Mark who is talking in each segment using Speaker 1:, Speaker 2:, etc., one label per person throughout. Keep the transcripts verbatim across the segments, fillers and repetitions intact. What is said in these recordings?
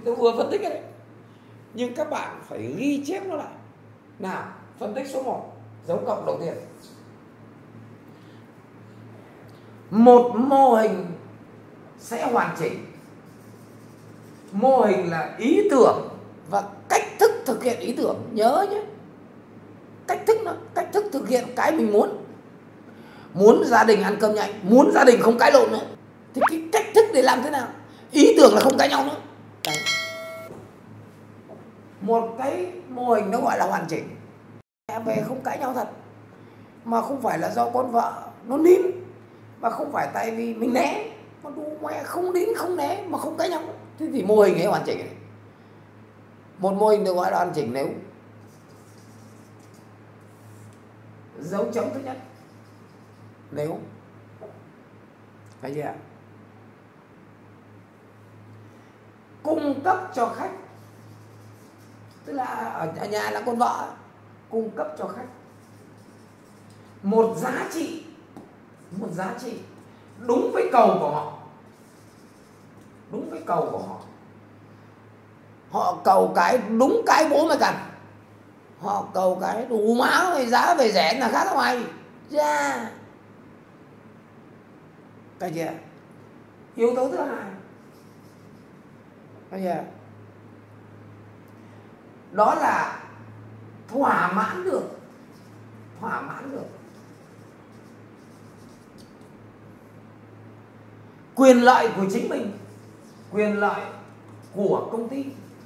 Speaker 1: tôi vừa phân tích cái đấy. Nhưng các bạn phải ghi chép nó lại. Nào, phân tích số một, dấu cộng đầu tiên. Một mô hình sẽ hoàn chỉnh. Mô hình là ý tưởng và cách thức thực hiện ý tưởng. Nhớ nhé, cách thức nó, cách thức thực hiện cái mình muốn. Muốn gia đình ăn cơm nhanh, muốn gia đình không cãi lộn nữa, thì cái cách thức để làm thế nào? Ý tưởng là không cãi nhau nữa. Đấy. Một cái mô hình nó gọi là hoàn chỉnh. Mẹ về không cãi nhau thật, mà không phải là do con vợ nó nín, mà không phải tại vì mình né, mà đủ mẹ không nín không né mà không cãi nhau. Thế thì mô hình ấy hoàn chỉnh này. Một mô hình được gọi là hoàn chỉnh nếu dấu chấm thứ nhất, nếu cái gì ạ? Cung cấp cho khách, tức là ở nhà là con vợ cung cấp cho khách một giá trị, một giá trị đúng với cầu của họ, đúng với cầu của họ. Họ cầu cái đúng cái bố mày cần, họ cầu cái đủ má về giá về rẻ là khác mày ra. Cái gì? Yếu tố thứ hai, cái gì? Đó là thỏa mãn được, thỏa mãn được quyền lợi của chính mình, quyền lợi của công ty.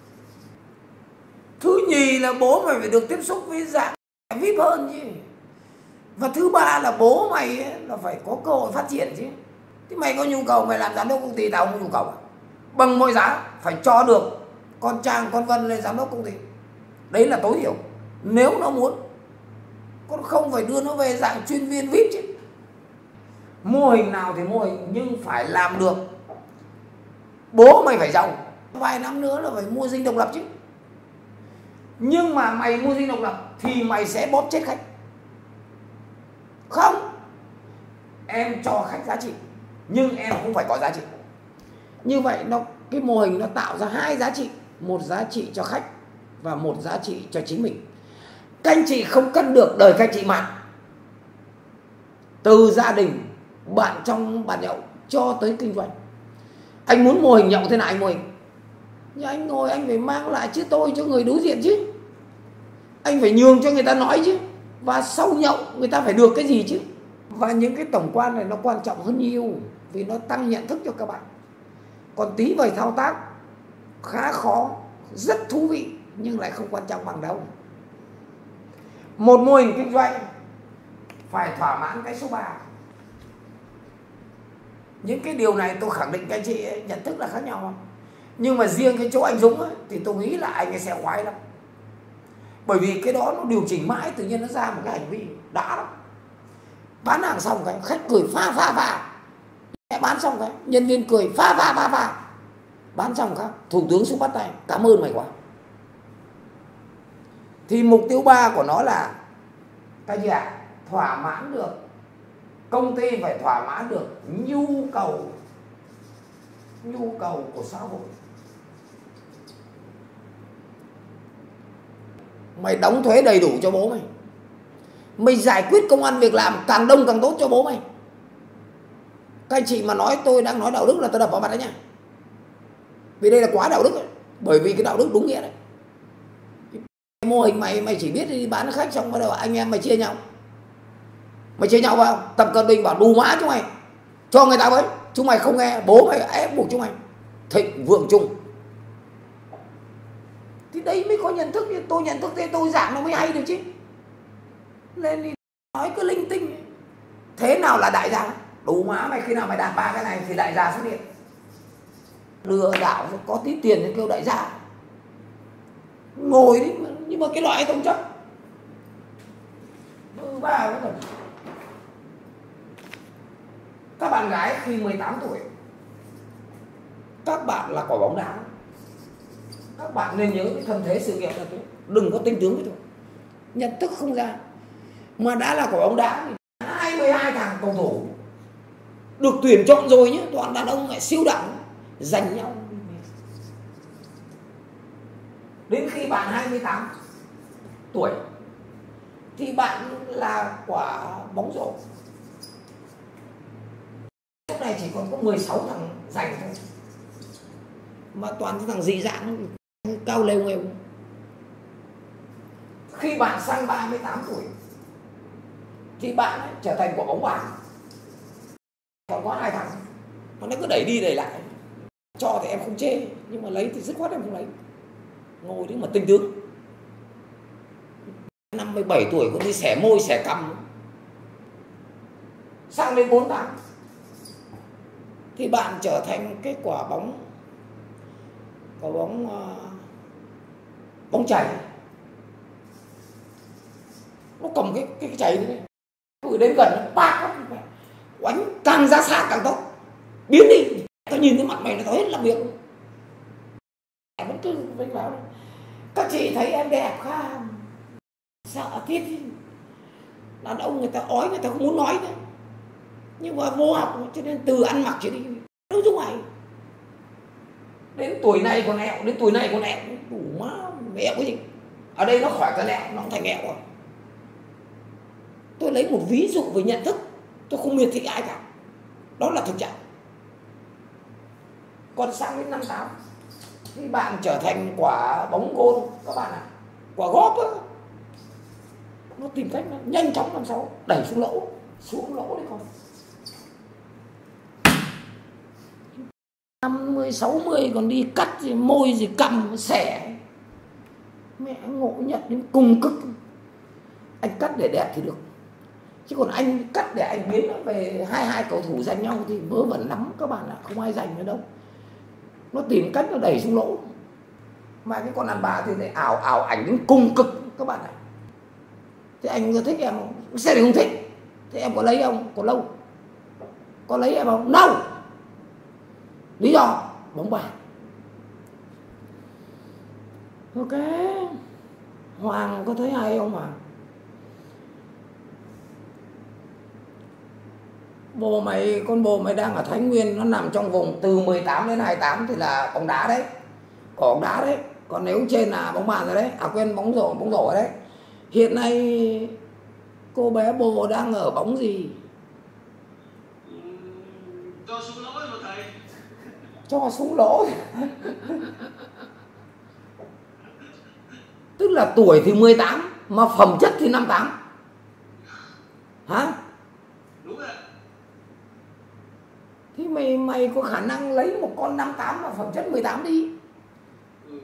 Speaker 1: Thứ nhì là bố mày phải được tiếp xúc với dạng vê i pê hơn chứ. Và thứ ba là bố mày ấy, là phải có cơ hội phát triển chứ. Thế mày có nhu cầu mày làm giám đốc công ty, tao không có nhu cầu à? Bằng mọi giá phải cho được con Trang con Vân lên giám đốc công ty. Đấy là tối thiểu nếu nó muốn. Con không phải đưa nó về dạng chuyên viên vê i pê chứ. Mô hình nào thì mô hình, nhưng phải làm được. Bố mày phải giàu, vài năm nữa là phải mua dinh độc lập chứ. Nhưng mà mày mua dinh độc lập thì mày sẽ bóp chết khách. Không, em cho khách giá trị nhưng em cũng phải có giá trị. Như vậy nó cái mô hình nó tạo ra hai giá trị, một giá trị cho khách và một giá trị cho chính mình. Các anh chị không cân được đời các anh chị mà, từ gia đình, bạn trong bàn nhậu cho tới kinh doanh. Anh muốn mô hình nhậu thế nào anh mô hình, nhưng anh ngồi anh phải mang lại chứ tôi cho người đối diện chứ. Anh phải nhường cho người ta nói chứ. Và sau nhậu người ta phải được cái gì chứ. Và những cái tổng quan này nó quan trọng hơn nhiều, vì nó tăng nhận thức cho các bạn. Còn tí về thao tác khá khó, rất thú vị nhưng lại không quan trọng bằng đâu. Một mô hình kinh doanh phải thỏa mãn cái số ba. Những cái điều này tôi khẳng định các anh chị ấy, nhận thức là khác nhau không? Nhưng mà riêng cái chỗ anh Dũng ấy, thì tôi nghĩ là anh ấy sẽ khoái lắm. Bởi vì cái đó nó điều chỉnh mãi, tự nhiên nó ra một cái hành vi đã lắm. Bán hàng xong cái khách cười pha pha pha, bán xong cái nhân viên cười pha pha pha pha, bán xong cái thủ tướng xuống bắt tay cảm ơn mày quá. Thì mục tiêu ba của nó là cái gì ạ? À? Thỏa mãn được, công ty phải thỏa mãn được nhu cầu, nhu cầu của xã hội. Mày đóng thuế đầy đủ cho bố mày, mày giải quyết công ăn việc làm càng đông càng tốt cho bố mày. Các anh chị mà nói tôi đang nói đạo đức là tôi đập vào mặt đấy nha. Vì đây là quá đạo đức ấy. Bởi vì cái đạo đức đúng nghĩa đấy. Mô hình mày mày chỉ biết đi bán khách xong bắt đầu anh em mày chia nhau. Mày chia nhau vào, Tập Cận Bình bảo đủ má chúng mày, cho người ta với. Chúng mày không nghe, bố mày ép buộc chúng mày. Thịnh vượng chung. Thì đấy mới có nhận thức. Tôi nhận thức thế tôi giảng nó mới hay được chứ. Nên đi nói cứ linh tinh. Thế nào là đại gia? Đủ má mày, khi nào mày đạt ba cái này thì đại gia xuất hiện. Lừa đảo có tí tiền thì kêu đại gia. Ngồi đi, nhưng mà cái loại không chấp. Ừ, ba cái rồi. Các bạn gái khi mười tám tuổi, các bạn là quả bóng đá. Các bạn nên nhớ cái thân thế sự nghiệp là thế. Đừng có tinh tướng với tôi. Nhận thức không ra. Mà đã là quả bóng đá, hai mươi hai thằng cầu thủ được tuyển chọn rồi nhé, toàn đàn ông lại siêu đẳng giành nhau. Đến khi bạn hai mươi tám tuổi thì bạn là quả bóng rổ. Lúc này chỉ còn có mười sáu thằng giành thôi, mà toàn những thằng dị dạng cao lêu nghêu. Khi bạn sang ba mươi tám tuổi thì bạn ấy trở thành quả bóng vàng. Còn có hai thằng mà nó cứ đẩy đi đẩy lại. Cho thì em không chê, nhưng mà lấy thì dứt khoát em không lấy. Ngồi đấy mà tinh tướng. Năm mươi bảy tuổi còn đi xẻ môi xẻ cằm. Sang đến bốn tháng thì bạn trở thành cái quả bóng quả bóng uh, bóng chày. Nó cầm cái cái, cái chày đấy, vừa đến gần nó bạc lắm, oánh càng ra xa càng tốt, biến đi. Tao nhìn cái mặt mày là tao hết làm việc. Vẫn cứ vênh vào đấy. Các chị thấy em đẹp không? Sợ thiết. Đàn ông người ta ói, người ta không muốn nói nữa. Nhưng mà vô học cho nên từ ăn mặc trở đi đâu giống mày. Đến tuổi này còn ẹo, đến tuổi này còn ẹo. Đủ má, ẹo cái gì? Ở đây nó khỏi cái ẹo, nó không thành ẹo rồi. Tôi lấy một ví dụ về nhận thức. Tôi không miệt thị ai cả. Đó là thực trạng. Còn sang đến năm tám thì bạn trở thành quả bóng gôn các bạn ạ. À, quả góp á, nó tìm cách nó nhanh chóng làm sao đẩy xuống lỗ, xuống lỗ đấy con. Năm mươi sáu mươi còn đi cắt gì môi gì cầm xẻ. Mẹ ngộ nhận đến cùng cực. Anh cắt để đẹp thì được, chứ còn anh cắt để anh biến nó về hai hai cầu thủ giành nhau thì vớ vẩn lắm các bạn ạ. À, không ai giành nữa đâu. Nó tìm cách nó đẩy xuống lỗ. Mà cái con đàn bà thì lại ảo ảo ảnh đến cùng cực các bạn ạ. À, thì anh có thích em không? Sẽ thì không thích. Thì em có lấy không? Có lâu. Có lấy em không? No. Lý do bóng bàn. Ok. Hoàng có thấy hay không mà? Bồ mày, con bồ mày đang ở Thái Nguyên, nó nằm trong vùng từ mười tám đến hai mươi tám thì là bóng đá đấy. Có bóng đá đấy. Còn nếu trên là bóng bàn rồi đấy. À quên, bóng rổ, bóng rổ đấy. Hiện nay cô bé bồ đang ở bóng gì?
Speaker 2: Cho xuống lỗ rồi thầy.
Speaker 1: Cho xuống lỗ. Tức là tuổi thì mười tám mà phẩm chất thì năm mươi tám. Hả?
Speaker 2: Đúng rồi.
Speaker 1: Thì mày mày có khả năng lấy một con năm mươi tám mà phẩm chất mười tám đi.
Speaker 2: Ừ.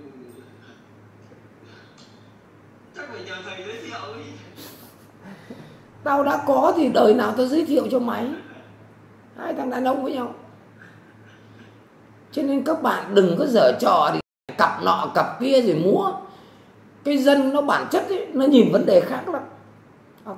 Speaker 2: Chắc phải nhờ thầy giới thiệu đi.
Speaker 1: Tao đã có thì đời nào tao giới thiệu cho mày. Hai thằng đàn ông với nhau. Cho nên các bạn đừng có giở trò thì cặp nọ cặp kia rồi múa. Cái dân nó bản chất ấy, nó nhìn vấn đề khác lắm. Ok.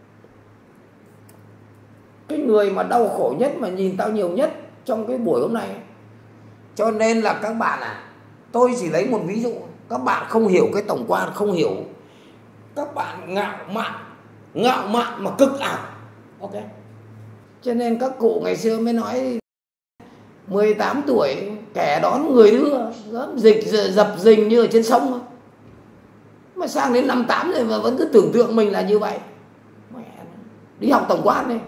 Speaker 1: Cái người mà đau khổ nhất mà nhìn tao nhiều nhất trong cái buổi hôm nay. Cho nên là các bạn à, tôi chỉ lấy một ví dụ. Các bạn không hiểu cái tổng quan, không hiểu. Các bạn ngạo mạn, ngạo mạn mà cực ảo. Ok. Cho nên các cụ ngày xưa mới nói mười tám tuổi kẻ đón người đưa, gớm dịch dập dình như ở trên sông. Mà sang đến năm tám rồi mà vẫn cứ tưởng tượng mình là như vậy. Mẹ, đi học tổng quan đi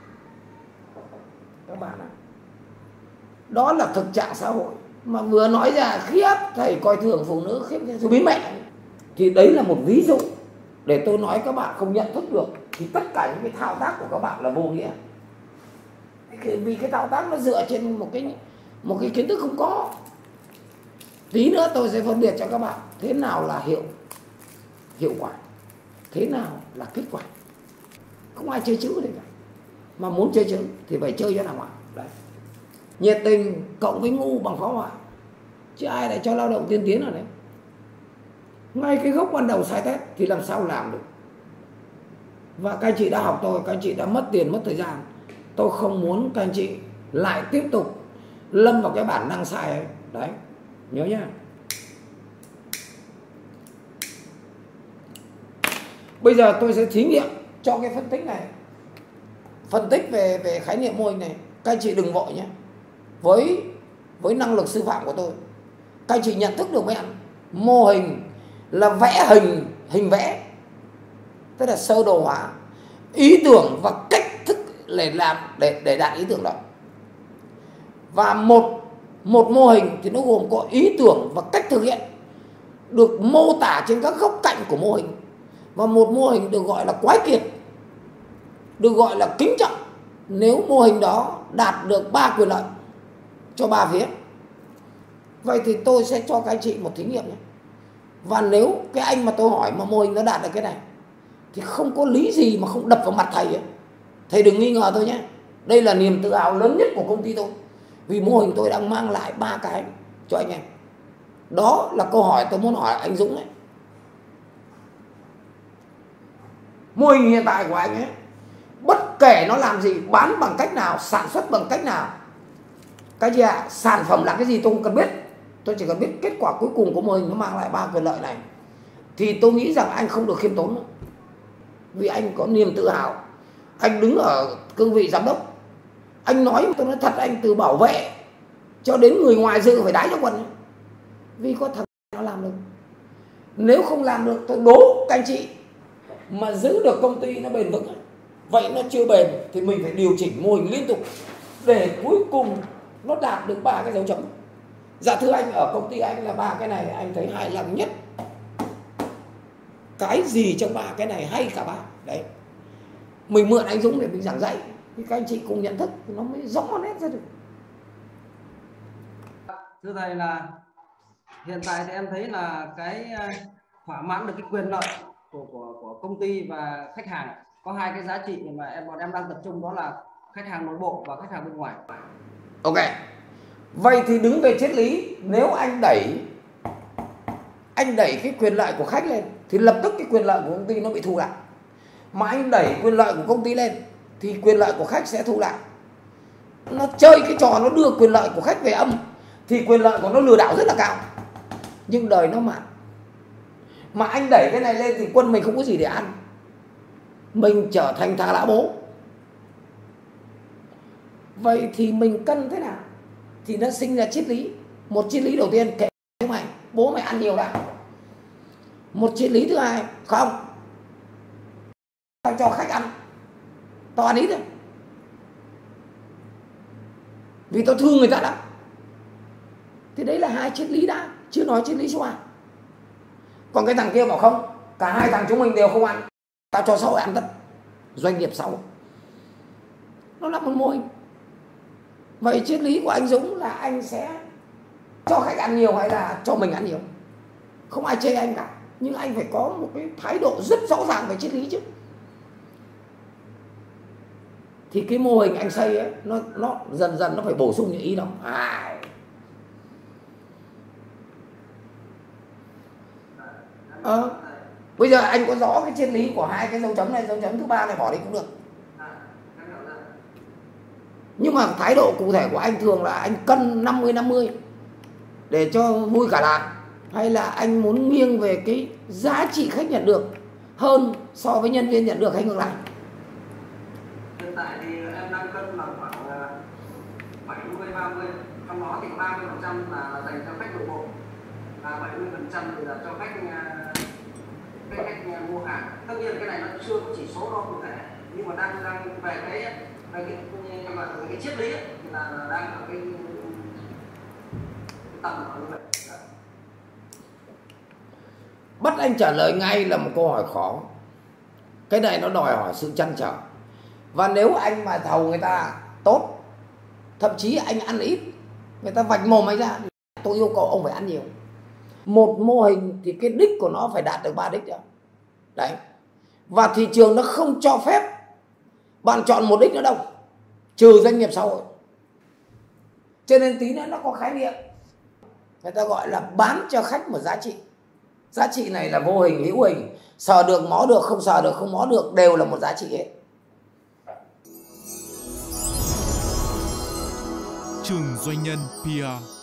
Speaker 1: các bạn ạ. Đó là thực trạng xã hội. Mà vừa nói ra khiếp, thầy coi thường phụ nữ khiếp, tôi biến mẹ. Thì đấy là một ví dụ để tôi nói các bạn không nhận thức được. Thì tất cả những cái thao tác của các bạn là vô nghĩa. Vì cái thao tác nó dựa trên một cái một cái kiến thức không có. Tí nữa tôi sẽ phân biệt cho các bạn thế nào là hiệu hiệu quả, thế nào là kết quả. Không ai chơi chữ đây cả. Mà muốn chơi chữ thì phải chơi cho nào ạ. Đấy. Nhiệt tình cộng với ngu bằng pháo hỏa. Chứ ai lại cho lao động tiên tiến ở đấy. Ngay cái gốc ban đầu sai test thì làm sao làm được. Và các anh chị đã học tôi, các anh chị đã mất tiền, mất thời gian. Tôi không muốn các anh chị lại tiếp tục lâm vào cái bản năng sai ấy. Đấy, nhớ nhá. Bây giờ tôi sẽ thí nghiệm cho cái phân tích này. Phân tích về về khái niệm mô hình này. Các anh chị đừng vội nhé. Với với năng lực sư phạm của tôi, các anh chị nhận thức được mấy anh Mô hình là vẽ hình, hình vẽ, tức là sơ đồ hóa ý tưởng và cách thức để làm để để đạt ý tưởng đó. Và một một mô hình thì nó gồm có ý tưởng và cách thực hiện được mô tả trên các góc cạnh của mô hình. Và một mô hình được gọi là quái kiệt, được gọi là kính trọng nếu mô hình đó đạt được ba quyền lợi cho ba phía. Vậy thì tôi sẽ cho các anh chị một thí nghiệm nhé. Và nếu cái anh mà tôi hỏi mà mô hình nó đạt được cái này thì không có lý gì mà không đập vào mặt thầy ấy. Thầy đừng nghi ngờ tôi nhé. Đây là niềm tự hào lớn nhất của công ty tôi. Vì mô hình tôi đang mang lại ba cái cho anh em. Đó là câu hỏi tôi muốn hỏi anh Dũng ấy. Mô hình hiện tại của anh ấy, bất kể nó làm gì, bán bằng cách nào, sản xuất bằng cách nào, cái gì ạ, à? Sản phẩm là cái gì tôi không cần biết. Tôi chỉ cần biết kết quả cuối cùng của mô hình nó mang lại ba quyền lợi này. Thì tôi nghĩ rằng anh không được khiêm tốn nữa. Vì anh có niềm tự hào. Anh đứng ở cương vị giám đốc. Anh nói, tôi nói thật anh, từ bảo vệ cho đến người ngoài dự phải đái cho quần. Vì có thằng nó làm được. Nếu không làm được, tôi đố các anh chị mà giữ được công ty nó bền vững, vậy nó chưa bền thì mình phải điều chỉnh mô hình liên tục để cuối cùng nó đạt được ba cái dấu chấm. Dạ thưa anh, ở công ty anh là ba cái này anh thấy hài lòng nhất. Cái gì trong ba cái này hay cả ba. Đấy, mình mượn anh Dũng để mình giảng dạy thì các anh chị cùng nhận thức thì nó mới rõ nét ra được.
Speaker 3: Thưa thầy, là hiện tại thì em thấy là cái thỏa mãn được cái quyền lợi của của của công ty và khách hàng có hai cái giá trị mà em bọn em đang tập trung, đó là khách hàng nội bộ và khách hàng bên ngoài.
Speaker 1: Ok. Vậy thì đứng về triết lý, nếu anh đẩy anh đẩy cái quyền lợi của khách lên thì lập tức cái quyền lợi của công ty nó bị thu lại. Mà anh đẩy quyền lợi của công ty lên thì quyền lợi của khách sẽ thu lại. Nó chơi cái trò nó đưa quyền lợi của khách về âm thì quyền lợi của nó lừa đảo rất là cao. Nhưng đời nó mạn. Mà anh đẩy cái này lên thì quân mình không có gì để ăn. Mình trở thành thằng lã bố. Vậy thì mình cân thế nào? Thì nó sinh ra triết lý. Một triết lý đầu tiên, kệ mày, bố mày ăn nhiều đã. Một triết lý thứ hai, không, tao cho khách ăn, tao ăn ít thôi, vì tao thương người ta đã. Thì đấy là hai triết lý đã, chưa nói triết lý số hai. Còn cái thằng kia bảo không, cả hai thằng chúng mình đều không ăn, tao cho xã hội ăn tất. Doanh nghiệp xã hội nó là một mô hình. Vậy triết lý của anh Dũng là anh sẽ cho khách ăn nhiều hay là cho mình ăn nhiều? Không ai chê anh cả, nhưng anh phải có một cái thái độ rất rõ ràng về triết lý chứ. Thì cái mô hình anh xây ấy, nó nó dần dần nó phải bổ sung những ý đó. À, ờ, bây giờ anh có rõ cái triết lý của hai cái dấu chấm này, dấu chấm thứ ba này bỏ đi cũng được. Nhưng mà thái độ cụ thể của anh thường là anh cân năm mươi năm mươi để cho vui cả làng, hay là anh muốn nghiêng về cái giá trị khách nhận được hơn so với nhân viên nhận được hay ngược lại?
Speaker 3: Hiện tại thì em đang cân là khoảng bảy mươi ba mươi, trong đó thì ba mươi phần trăm là dành cho khách nội bộ và bảy mươi phần trăm thì là cho khách khách, khách mua hàng. Tất nhiên cái này nó chưa có chỉ số đâu cụ thể, nhưng mà đang đang về cái về cái cái, cái, cái triết lý ấy, thì là, là đang ở cái, cái tầm như vậy.
Speaker 1: Bắt anh trả lời ngay là một câu hỏi khó. Cái này nó đòi hỏi sự trăn trở. Và nếu anh mà thầu người ta tốt, thậm chí anh ăn ít, người ta vạch mồm anh ra, tôi yêu cầu ông phải ăn nhiều. Một mô hình thì cái đích của nó phải đạt được ba đích đó. Đấy. Và thị trường nó không cho phép bạn chọn một đích nữa đâu, trừ doanh nghiệp xã hội. Cho nên tí nữa nó có khái niệm, người ta gọi là bán cho khách một giá trị. Giá trị này là vô hình, hữu hình, sờ được, mó được, không sờ được, không mó được, đều là một giá trị hết.
Speaker 4: Trường Doanh nhân pê e rờ